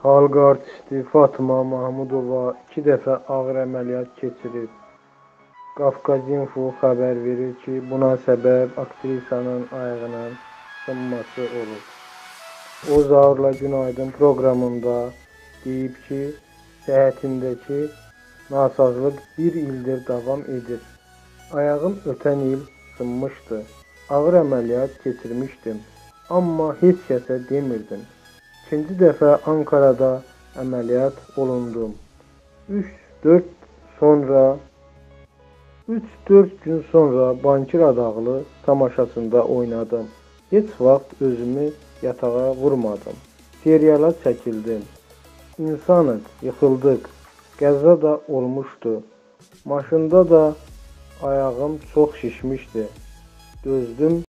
Xalq artisti Fatıma Mahmudova 2 dəfə ağır əməliyyat keçirib. Qafqaz.info xəbər verir ki, buna səbəb aktrisanın ayağının sınması olub. O Zaurla Günaydın proqramında deyib ki, səhhətindəki nasazlıq bir ildir davam edir. Ayağım ötən il sınmışdı. Ağır əməliyyat keçirmişdim, amma heç kəsə demirdim. İkinci dəfə Ankara'da əməliyyat olundum. 3-4 gün sonra Bankir adaqlı tamaşasında oynadım. Heç vaxt özümü yatağa vurmadım. Seriala çəkildim. İnsanıq, yıxıldıq. Qəza da olmuşdu. Maşında da ayağım çox şişmişdi. Dözdüm.